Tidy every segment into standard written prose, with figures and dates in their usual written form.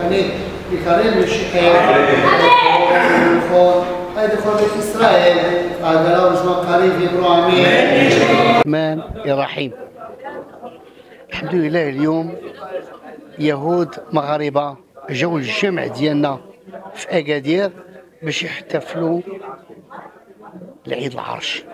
وكانت بكريم الشحيح هذا بيت إسرائيل قال له اسمه قريب إبراهيم الرحمن الرحيم. الحمد لله اليوم يهود مغاربة جاو الجمع ديالنا في أكادير باش يحتفلوا العيد العرش.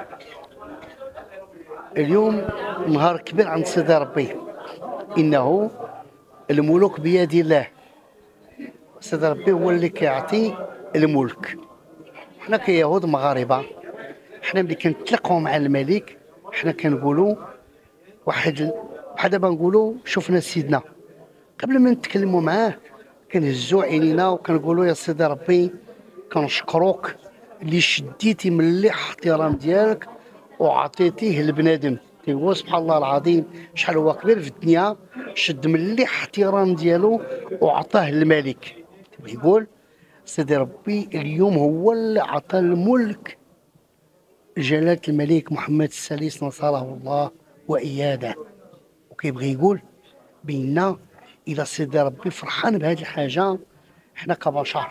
اليوم نهار كبير عند سيدي ربي، إنه الملوك بيد الله. سيدي ربي هو اللي كيعطي الملك. حنا كيهود مغاربة، حنا ملي كنتلاقاو مع الملك حنا كنقولوا واحد بحال دابا نقولوا شفنا سيدنا. قبل ما نتكلموا معاه كنهزوا عينينا وكنقولوا يا سيدي ربي كنشكروك اللي شديتي من الاحترام ديالك وعطيتيه لبنادم. تيقول سبحان الله العظيم شحال هو كبير في الدنيا، شد من الاحترام ديالو وعطاه للملك. يقول سيدي ربي اليوم هو اللي عطى الملك جلالة الملك محمد السادس نصره الله وإياده. وكيبغي يقول بينا إلى سيدي ربي فرحان بهذه الحاجة، حنا كبشر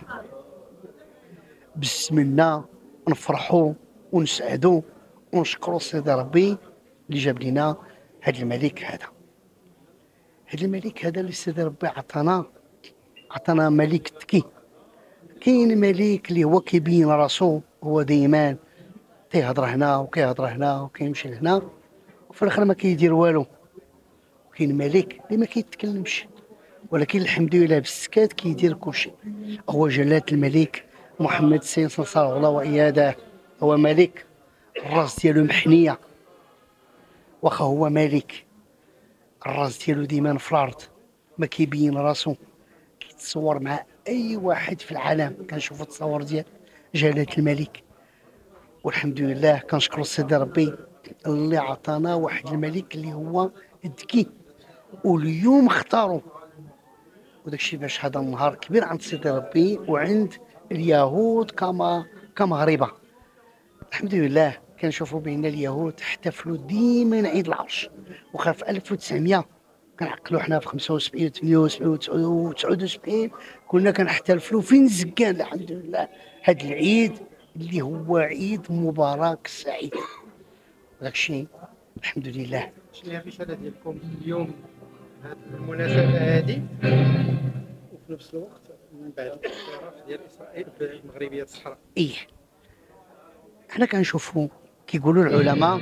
بسم الله نفرحوا ونسعدوا ونشكروا سيدي ربي اللي جاب لنا هذا الملك هذا الملك اللي سيدي ربي عطانا ملك ذكي. كاين ملك اللي هو كيبين راسو، هو ديما تيهضر هنا وكيهضر هنا وكيمشي لهنا وفي الاخر ما كيدير والو. وكاين ملك اللي ما كيتكلمش ولكن الحمد لله بالسكات كيدير كلشي. هو جلالة الملك محمد السادس نصره الله وإياده. هو ملك الراس ديالو محنيه، واخا هو ملك الراس ديالو ديما في الارض، ما كيبين راسو. كيتصور مع اي واحد في العالم. كنشوفوا التصاور ديال جلالة الملك، والحمد لله كنشكروا سيدي ربي اللي عطانا واحد الملك اللي هو ذكي واليوم اختاروا. وداكشي باش هذا النهار كبير عند سيدي ربي وعند اليهود كمغاربه. الحمد لله كنشوفوا بان اليهود احتفلوا ديما عيد العرش. وخا في 1900 كنعقلوا حنا في 75 و 79 كنا كنحتفلوا في نزكان. الحمد لله هذا العيد اللي هو عيد مبارك سعيد. داكشي الحمد لله. شنو هي الرساله ديالكم اليوم هذه المناسبه هذه، وفي نفس الوقت من بعد الاعتراف ديال اسرائيل بمغربيه الصحراء؟ حنا كنشوفوا كيقولوا العلماء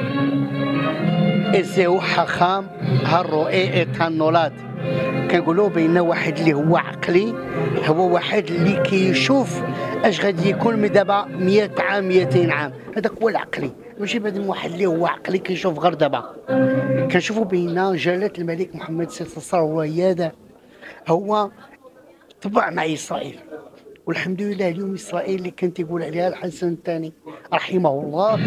ازيو حخام هالرؤي النولاد. كنقولوا بان واحد اللي هو عقلي هو واحد اللي كيشوف اش غادي يكون من دابا 100 عام 200 عام. هذاك هو العقلي، ماشي بهذا واحد اللي هو عقلي كيشوف غير دابا. كنشوفوا بان جلاله الملك محمد السادس نصره الله وإياده هو طبع مع اسرائيل. والحمد لله اليوم اسرائيل اللي كان تيقول عليها الحسن الثاني رحمه الله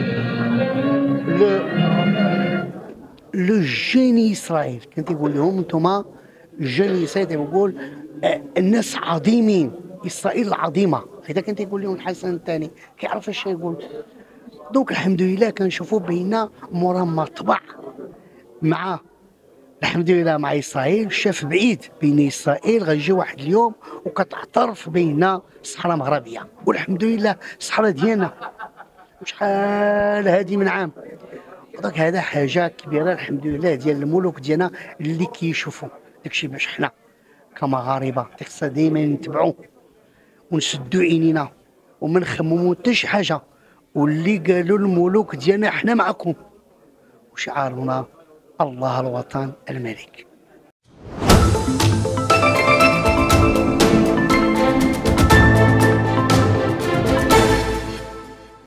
لو جيني اسرائيل، كان تيقول لهم انتم جيني اسرائيل، تيقول الناس عظيمين، اسرائيل عظيمه. هذا كان تيقول لهم الحسن الثاني، كيعرف اش يقول. دونك الحمد لله كنشوفوا بين مورا ما طبع مع الحمد لله مع اسرائيل، شاف بعيد بين اسرائيل غيجي واحد اليوم وكتعترف بين الصحراء المغربيه. والحمد لله الصحراء ديالنا شحال هادي من عام. وداك هذا حاجه كبيره الحمد لله ديال الملوك ديالنا اللي كيشوفوا. داكشي باش حنا كمغاربه خصنا دائما نتبعوا ونسدوا عينينا وما نخمموا حتى شي حاجه. واللي قالوا الملوك ديالنا حنا معكم، وشعارنا الله الوطن الملك.